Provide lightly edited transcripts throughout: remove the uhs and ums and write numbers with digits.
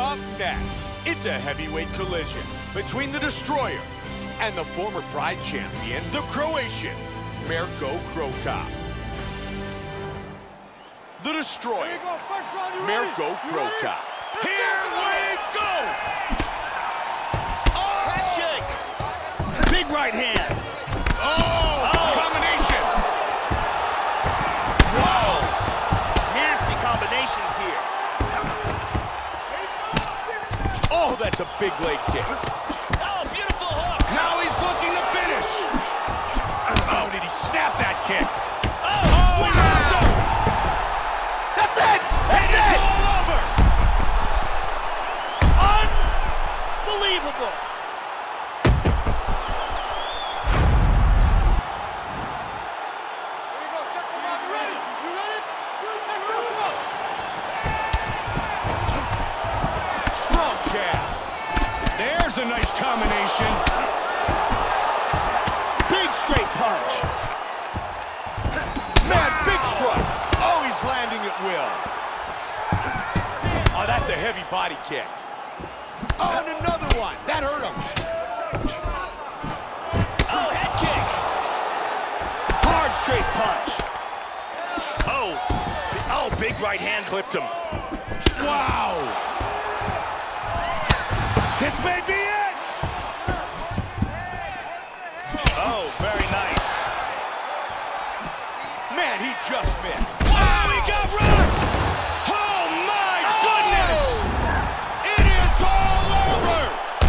Up next, it's a heavyweight collision between the Destroyer and the former Pride champion, the Croatian, Mirko Cro Cop. The Destroyer, Mirko Cro Cop. Here we go! Oh! Head kick! Big right hand! Oh! Combination! Whoa! Nasty combinations here. Oh, that's a big leg kick. Oh, beautiful hook! Now he's looking to finish. Oh, did he snap that kick? Oh, wow! That's it! That's It's it! all over! Unbelievable! Strong jab. There's a nice combination. Big straight punch. Man, big strike. Oh, he's landing at will. Oh, that's a heavy body kick. Oh, and another one. That hurt him. Oh, head kick. Hard straight punch. Oh, big right hand clipped him. Wow. This may be it. Oh, very nice. Man, he just missed. Oh, he got rocked! Oh, my goodness. It is all over.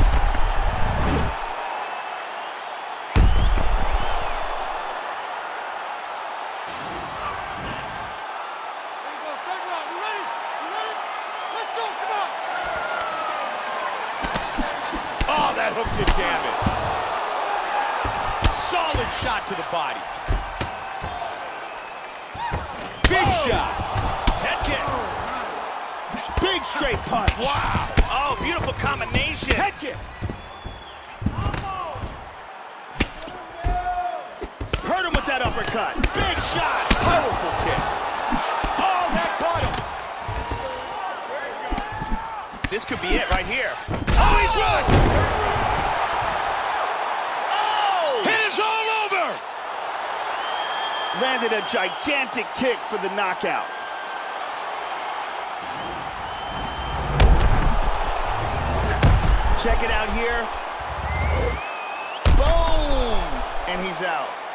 Oh, that hook did damage. Solid shot to the body. Big shot. Head kick. Big straight punch. Wow. Oh, beautiful combination. Head kick. Hurt him with that uppercut. Big shot. Powerful kick. Oh, that caught him. This could be it right here. Oh, he's run. Oh! It is all over. Landed a gigantic kick for the knockout. Check it out here. Boom! And he's out.